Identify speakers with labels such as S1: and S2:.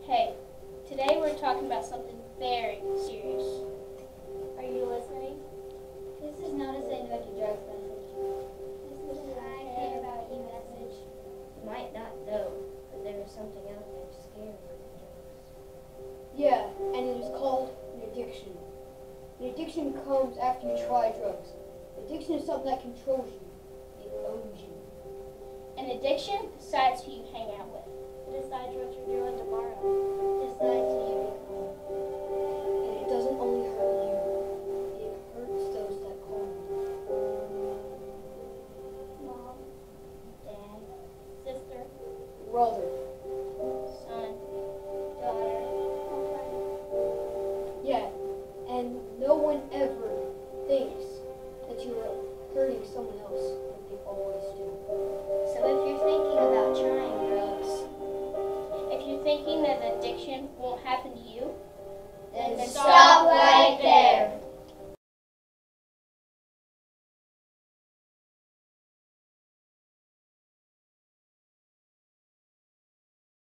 S1: Hey, today we're talking about something very serious. Are you listening?
S2: This is not a Say No to Drugs message.
S1: This is an I care about you message.
S3: You might not know, but there is something out there scarier than drugs.
S4: Yeah, and it is called an addiction. An addiction comes after you try drugs. Addiction is something that controls you. It owns you.
S1: An addiction decides who you hang out with. It decides what you're doing tomorrow.
S3: It decides who you become.
S4: And it doesn't only hurt you, it hurts those that call you.
S1: Mom, Dad, sister,
S4: Brother.
S1: son, daughter,
S4: Yeah, and no one ever thinks that you are hurting someone else, but they always do.
S3: So if you're thinking about trying drugs,
S1: if you're thinking that addiction won't happen